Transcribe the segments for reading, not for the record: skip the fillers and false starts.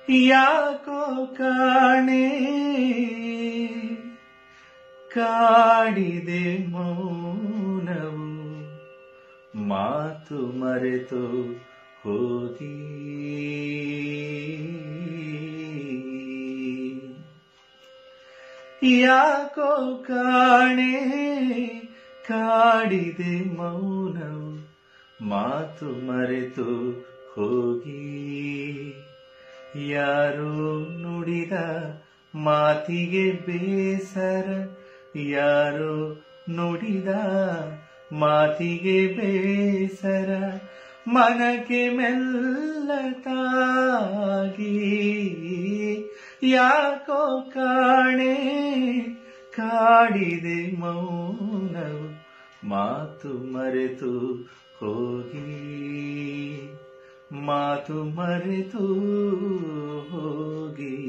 ಯಾಕೋ ಕಾಣೆ ಕಾಡಿದೆ ಮೌನವು ಮಾತು ಮರೆತು ಹೋಗಿ ಯಾಕೋ ಕಾಣೆ ಕಾಡಿದೆ ಮೌನವು ಮಾತು ಮರೆತು ಹೋಗಿ ಯಾರೋ ನುಡಿದ ಮಾತಿಗೆ ಬೇಸರ ಯಾರೋ ನುಡಿದ ಮಾತಿಗೆ ಬೇಸರ ಮನಕ್ಕೆ ಮೆಲ್ಲತಾಗಿ ಯಾಕೋ ಕಾಣೆ ಕಾಡಿದೆ ಮೌನವು ಮಾತು ಮರೆತು ಹೋಗಿ ಮಾತು ಮರೆತು ಹೋಗಿ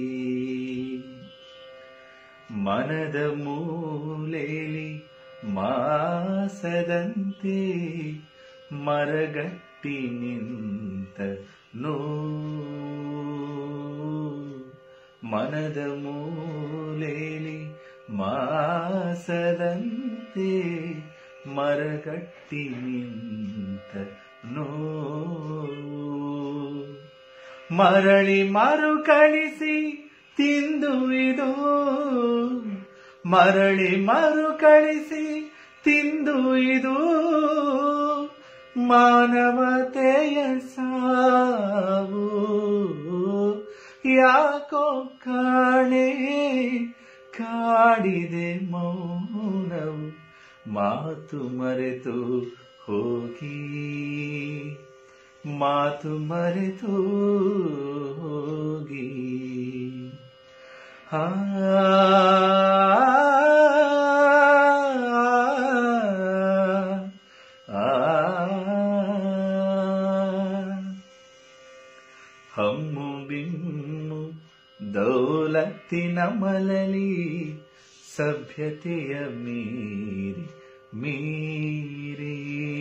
ಮನದ ಮೂಲೆಯಲ್ಲಿ ಮಾಸದಂತೆ ಮರಗಟ್ಟಿ ನಿಂತ ಮನದ ಮೂಲೆಯಲ್ಲಿ ಮಾಸದಂತೆ ಮರಗಟ್ಟಿ ನಿಂತ ಮರಳಿ ಮರುಕಳಿಸಿ ತಿಂದು ಇದು ಮರಳಿ ಮರುಕಳಿಸಿ ತಿಂದು ಇದು ಮಾನವತೆಯ ಸಾವು ಯಾಕೋ ಕಾಣೆ ಕಾಡಿದೆ ಮೌನವು ಮಾತು ಮರೆತು ಹೋಗಿ ಮಾತು ಮರೆತು ಹೋಗಿ ಹಮ್ಮು ಬಿಮ್ಮು ದೌಲತ್ತಿನ ಮಲಲಿ ಸಭ್ಯತೆಯ ಮೀರಿ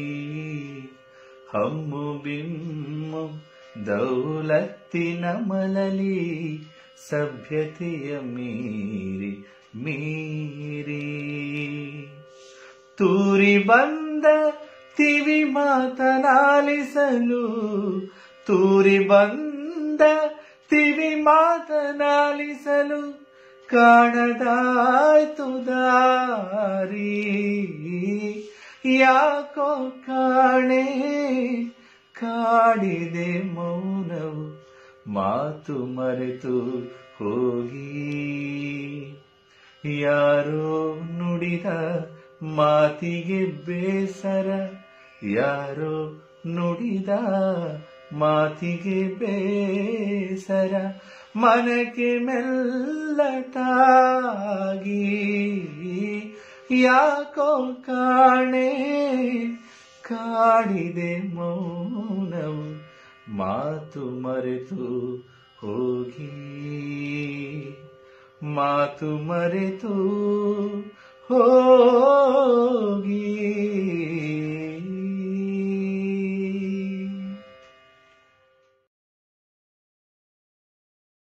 ಹಮ್ಮು ಬಿಮ್ಮು ದೌಲತ್ತಿನ ಮಲಲಿ ಸಭ್ಯತೆಯ ಮೀರಿ ತೂರಿ ಬಂದ ತಿವಿ ಮಾತನಾಲಿಸಲು ತೂರಿ ಬಂದ ತಿವಿ ಮಾತನಾಲಿಸಲು ಕಾಣದಾಯ್ತು ದಾರಿ ಯಾಕೋ ಕಾಣೆ ಕಾಡಿದೆ ಮೌನವು ಮಾತು ಮರೆತು ಹೋಗಿ ಯಾರೋ ನುಡಿದ ಮಾತಿಗೆ ಬೇಸರ ಯಾರೋ ನುಡಿದ ಮಾತಿಗೆ ಬೇಸರ ಮನಕ್ಕೆ ಮೆಲ್ಲತಾಗಿ ಯಾಕೋ ಕಾಣೆ ಕಾಡಿದೆ ಮೌನವು ಮಾತು ಮರೆತು ಹೋಗಿ ಮಾತು ಮರೆತು ಹೋಗಿ